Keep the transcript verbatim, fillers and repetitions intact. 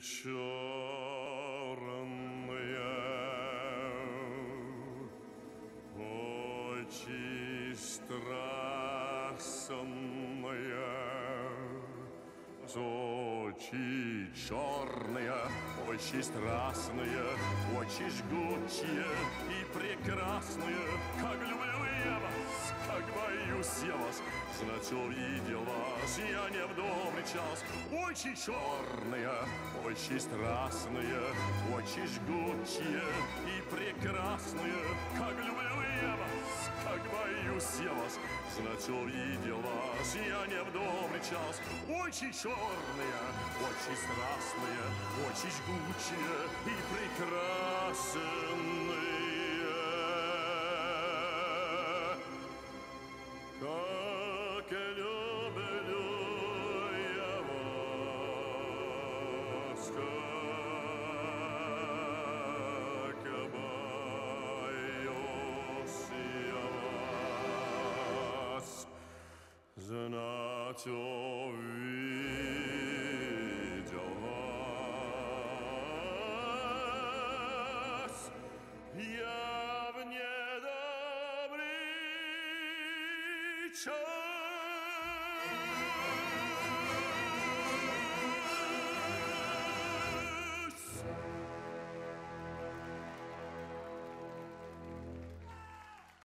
черные, очи страстные, очи черные, очи страстные, очи жгучие и прекрасные, как люблю я вас, как боюсь я вас, знать увидел вас я не в добрый час. Очи черные, очи страстные, очи жгучие и прекрасные, как люблю я вас, как боюсь я вас, знать увидел вас я не в добрый час. Очи черные, очи страстные, очи жгучие и прекрасные, как люблю я вас, как боюсь я вас, знать увидел вас я в недобрый час.